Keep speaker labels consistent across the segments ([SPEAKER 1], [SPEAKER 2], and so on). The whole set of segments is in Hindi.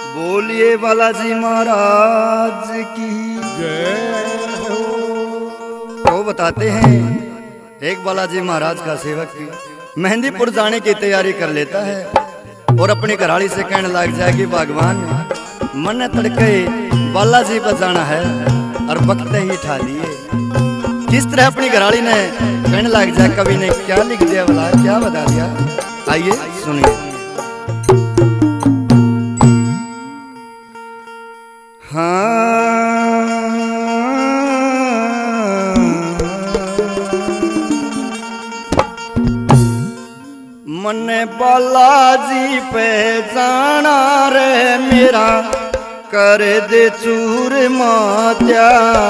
[SPEAKER 1] बोलिए बालाजी महाराज की
[SPEAKER 2] जय हो।
[SPEAKER 1] तो बताते हैं एक बालाजी महाराज का सेवक मेहंदीपुर जाने की तैयारी कर लेता है और अपनी घराड़ी से कहने लग जाएगी भगवान मन तड़के बालाजी पर जाना है और वक्त ही ठा दिए। किस तरह अपनी घराड़ी ने कहने लग जाए, कवि ने क्या लिख दिया बोला, क्या बता दिया, आइए सुनिए। मन बालाजी पे जाना रे मेरा कर दे चूर मात्या।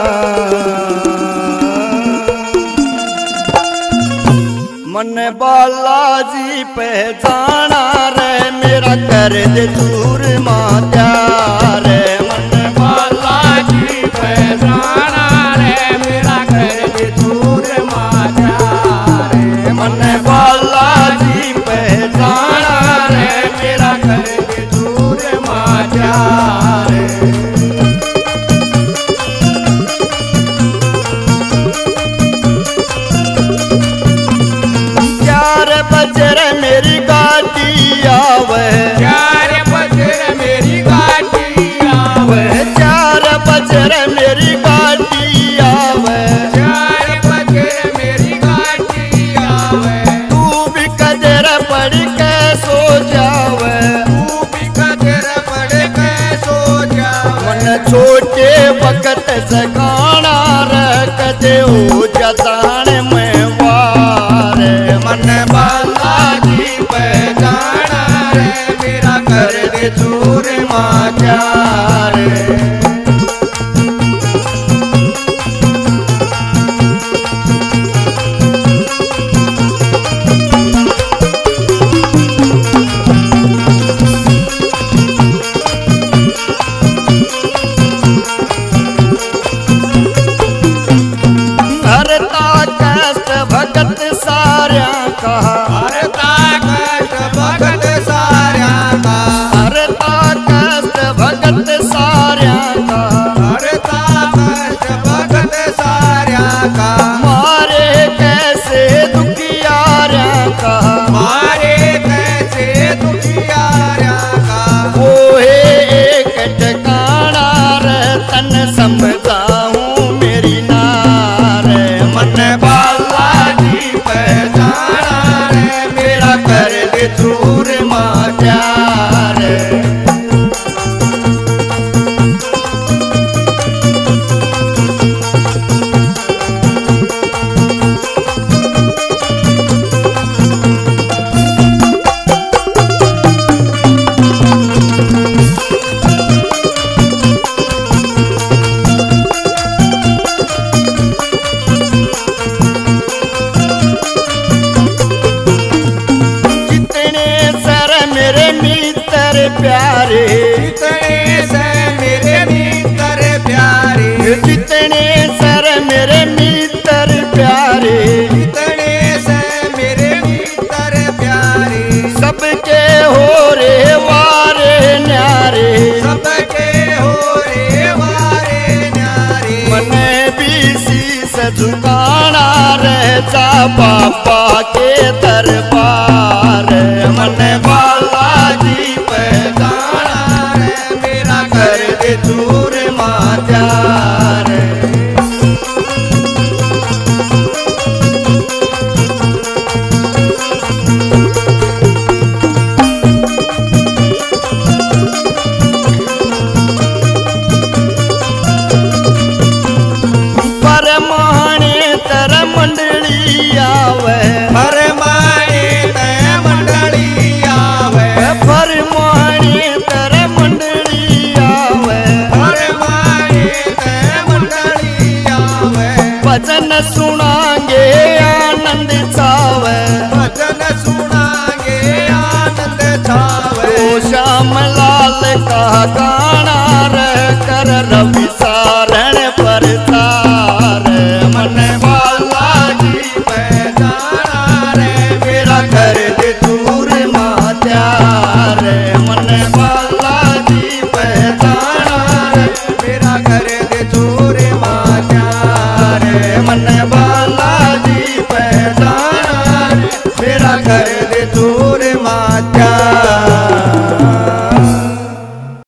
[SPEAKER 1] मन बालाजी पे जाना रे मेरा कर दे चूर मात्या रे। मन बालाजी पे जाना रे मेरा कर दे चूर मात्या रे। मन बालाजी पे जाना रे मेरा कर दे चूर मात्या रे। मेरी गाड़ी आवे
[SPEAKER 2] 4 बजे मेरी गाड़ी आवे,
[SPEAKER 1] 4 बजे मेरी गाड़ी आवे,
[SPEAKER 2] 4 बजे मेरी गाड़ी आवे।
[SPEAKER 1] तू भी कदर पड़ के सो जावे,
[SPEAKER 2] तू भी कदर पड़ के सो जावे।
[SPEAKER 1] मन छोटे वक्त से गाना रख दे हो जतान में वार। मन
[SPEAKER 2] बालाजी पे जाना रे मेरा कर दे चूर मात्या रे।
[SPEAKER 1] भगत सार्या का,
[SPEAKER 2] हरता कष्ट भगत सार्या का,
[SPEAKER 1] हरता कष्ट भगत सार्या का,
[SPEAKER 2] हरता कष्ट भगत सार्या का।
[SPEAKER 1] मारे कैसे दुखियार्या का,
[SPEAKER 2] मारे कैसे दुखियार्या का।
[SPEAKER 1] वो एक ठिकाना रे तन समझाऊं मेरी नार। मन बालाजी पे जाना रे मेरा कर दे चूर मात्या रे। प्यारे
[SPEAKER 2] जितने से मेरे मित्र प्यारे,
[SPEAKER 1] जितने सर मेरे मित्र प्यारे,
[SPEAKER 2] जितने से मेरे मित्र प्यारे।
[SPEAKER 1] सबके हो रे वारे न्यारे,
[SPEAKER 2] सबके हो रे वारे न्यारे।
[SPEAKER 1] मन भी शीस झुकाना रह जा बाबा के दरबार। मन बालाजी पे जाना रे मेरा कर दे चूर मात्या रे। परमाणे तर मंडली आवे,
[SPEAKER 2] परमाणे ते मंडली आवे,
[SPEAKER 1] परमाणे तर मंडली आवे,
[SPEAKER 2] परमाणे ते मंडली आवे।
[SPEAKER 1] भजन सुनांगे आनंद छावे,
[SPEAKER 2] भजन सुनांगे आनंद छावे।
[SPEAKER 1] ओ श्याम लाल का गाना रे कर रवि सारण प्रचार। मन बालाजी पे जाना रे मेरा कर दे चूर मात्या रे। मन बालाजी पे
[SPEAKER 2] कर दे चूर मात्या
[SPEAKER 1] रे मन बालाजी पहचाना रे,
[SPEAKER 2] मेरा कर दे चूर मात्या।